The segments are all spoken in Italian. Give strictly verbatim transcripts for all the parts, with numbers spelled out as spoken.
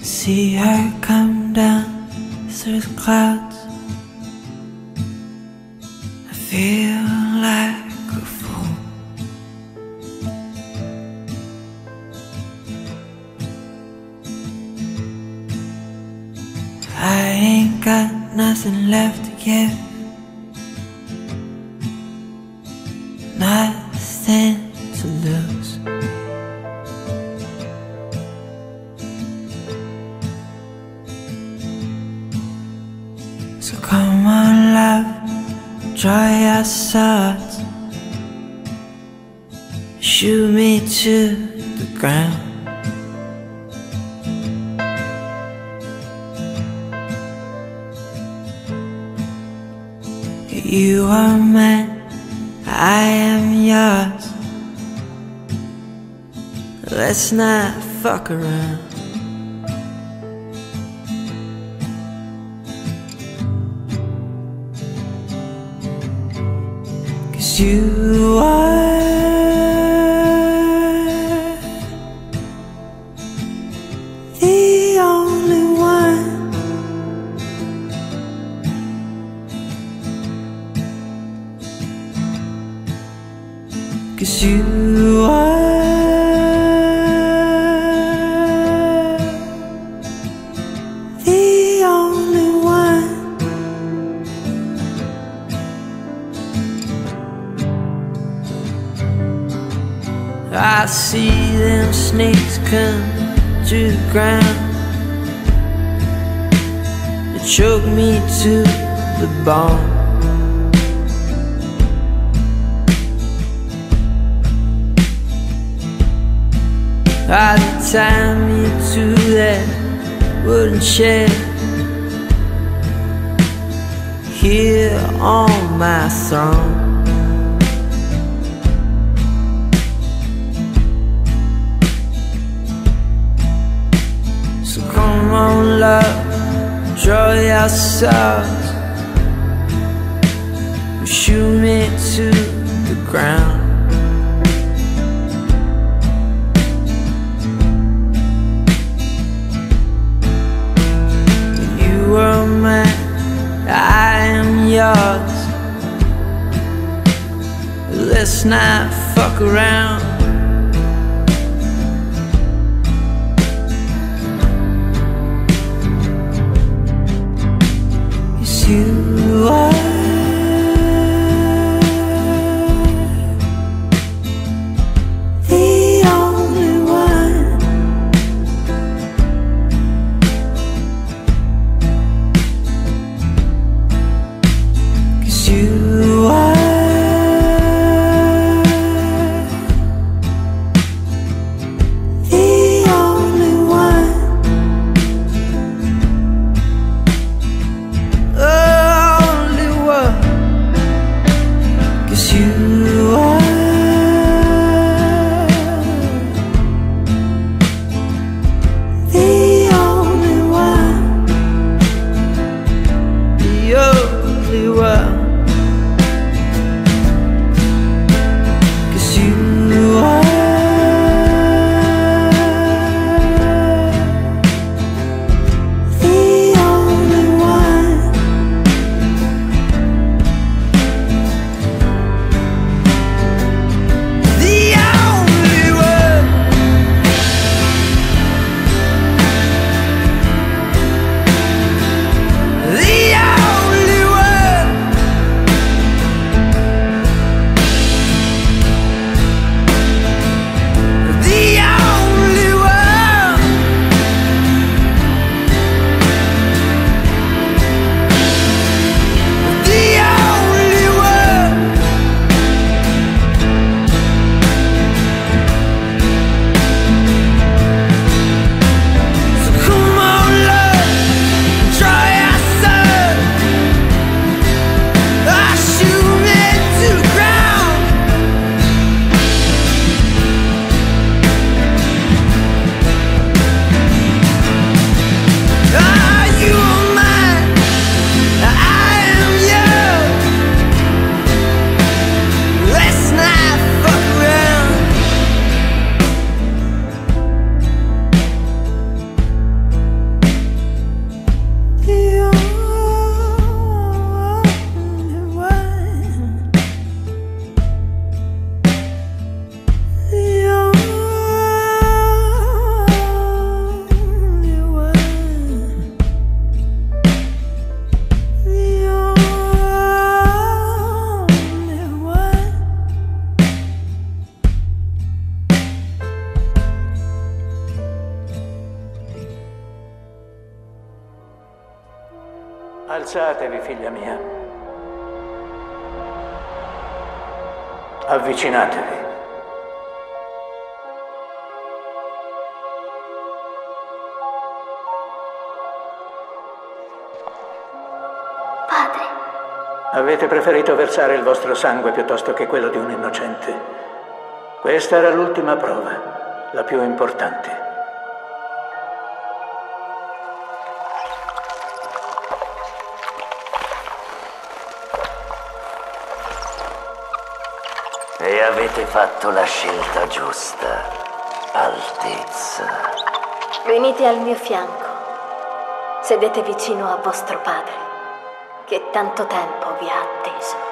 See her come down through the clouds. I feel like a fool. I ain't got nothing left to give, nothing to lose. So come on, love, dry your swords, shoot me to the ground. You are mine, I am yours. Let's not fuck around. Cause you are the only one. Cause you are the only one. I see them snakes come to the ground. They choke me to the bone. I tie me to that wooden chair here on my throne. So come on, love, draw your swords, shoot me to the ground. You are mine, I am yours. Let's not fuck around. Cause you are the only one. Cause you are Alzatevi, figlia mia. Avvicinatevi. Padre. Avete preferito versare il vostro sangue piuttosto che quello di un innocente. Questa era l'ultima prova, la più importante. E avete fatto la scelta giusta, Altezza. Venite al mio fianco. Sedete vicino a vostro padre, che tanto tempo vi ha atteso.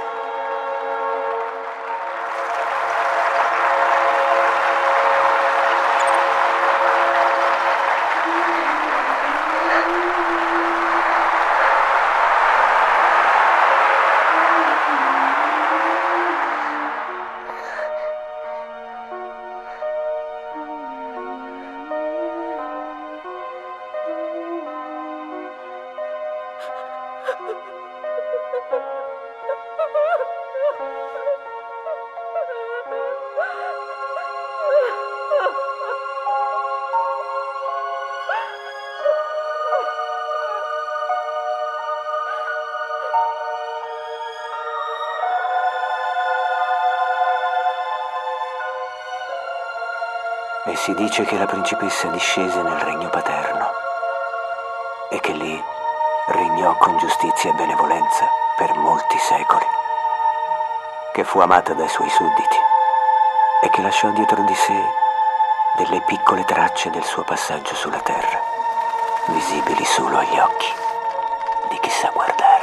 E si dice che la principessa discese nel regno paterno e che lì regnò con giustizia e benevolenza per molti secoli, che fu amata dai suoi sudditi e che lasciò dietro di sé delle piccole tracce del suo passaggio sulla terra, visibili solo agli occhi di chi sa guardare.